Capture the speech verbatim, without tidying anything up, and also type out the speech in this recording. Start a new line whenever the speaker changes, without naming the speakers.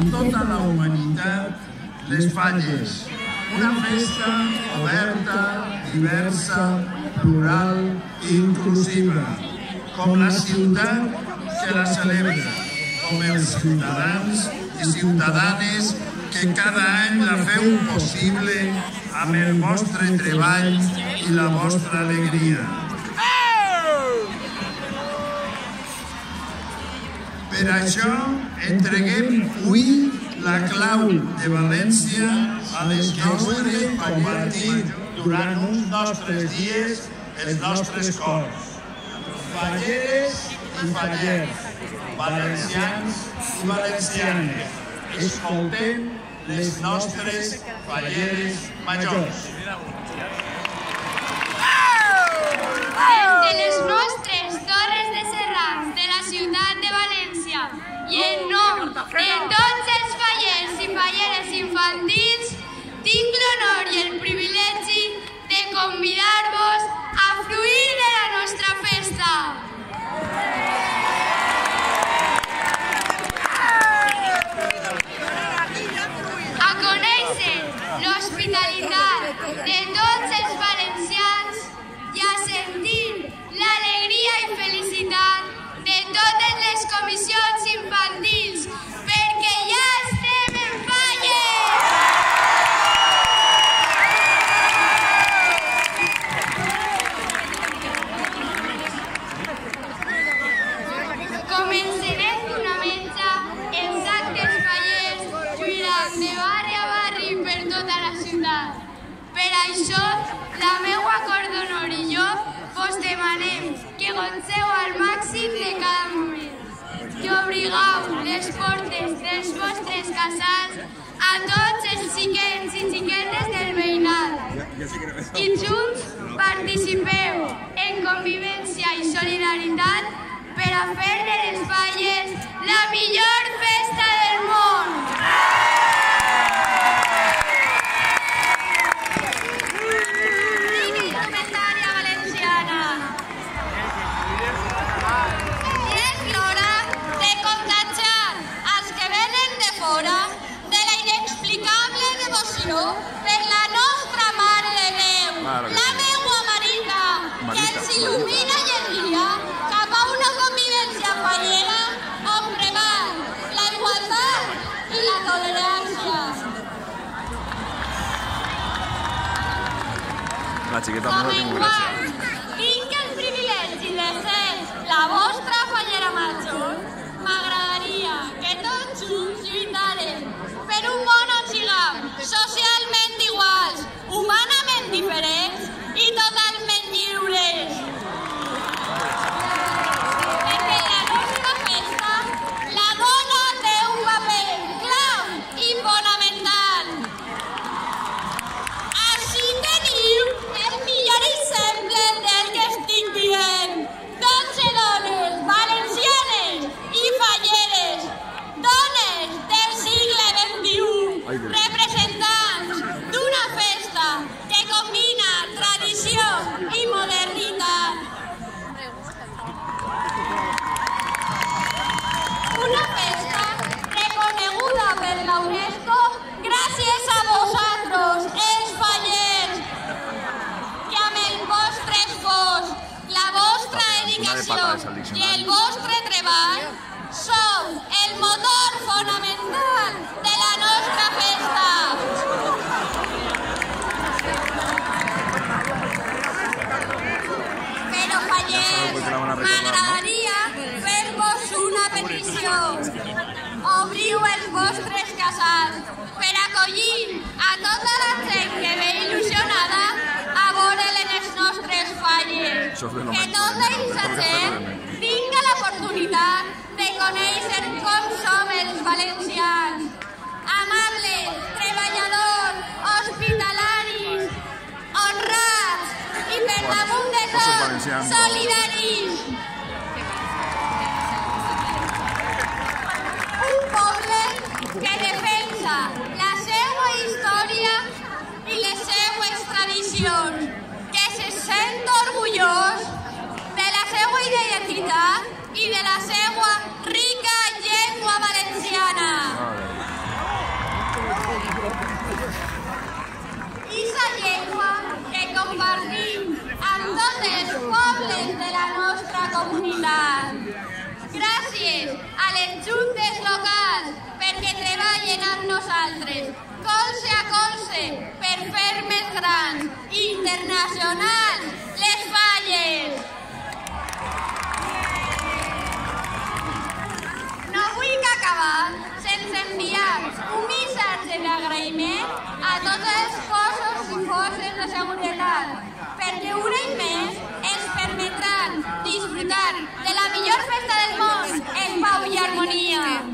amb tota la humanitat, les Falles. Una festa oberta, diversa, plural i inclusiva, com la ciutat que la celebra, com els ciutadans i ciutadanes que cada any la feu possible amb el vostre treball i la vostra alegria. Per això entreguem avui la clau de València a les que vulguin compartir durant uns nostres dies els nostres cors. Falleres i fallers, valencians i valencianes, escoltem les nostres falleres majors.
Des de les nostres torres de Serrat de la ciutat de València i en nom de tots els fallers i falleres infantils, tinc l'honor i el privilegi de convidar-vos a fruir de la nostra festa. A conèixer l'hospitalitat de tots els valencians i a sentir l'alegria i felicitat de totes les comissions infantils, perquè ja estem en Falles! Començarem d'una metja els actes fallers lluirant de barri a barri per tota la ciutat. Per això, la meua cor d'honor i jo vos demanem que gonceu al màxim de cada moment, que obrigueu les portes dels vostres casals a tots els xiquets i xiquetes del veïnat i junts participeu en convivència i solidaritat per a fer de les Falles la millor festa del món. Per la nostra Mare de Déu, la meua Marita, que ens il·lumina i ens guia cap a una convivència fallera on preval la igualtat i la tolerància. Com enguany, tinc el privilegi de ser la vostra fallera major, m'agradaria que tots junts lluitarem per un món on siguem socialment iguals, humanament diferents i totalment lliures. Perquè en la nostra festa la dona té un paper clau i fonamental. Així teniu el millor exemple del que estic dient. dotze dones valencianes i falleres, dones del segle vint-i-u, representants d'una festa que combina tradició i modernitat. Una festa reconeguda per la UNESCO gràcies a vosaltres, els fallers, que amb el vostre esforç, la vostra dedicació i el vostre treball sou el motor fonamental de la nostra festa. Però, fallers, m'agradaria fer-vos una petició. Obriu els vostres casals per acollir a tota la gent que ve il·lusionada a veure les nostres falles. Que tota aquesta gent tinga l'oportunitat de conèixer com som els valencians. Amables, treballadors, hospitalaris, honrats i per damunt de tot, solidaris. Un poble que defensa la seva història i les seues tradicions, que se sent orgullós de la seva identitat i de la seva rica llengua valenciana. per fer més grans, internacionals, les Falles. No vull acabar sense enviar un missatge d'agraïment a tots els cossos i forces de seguretat, perquè un any més ens permetran disfrutar de la millor festa del món en pau i harmonia.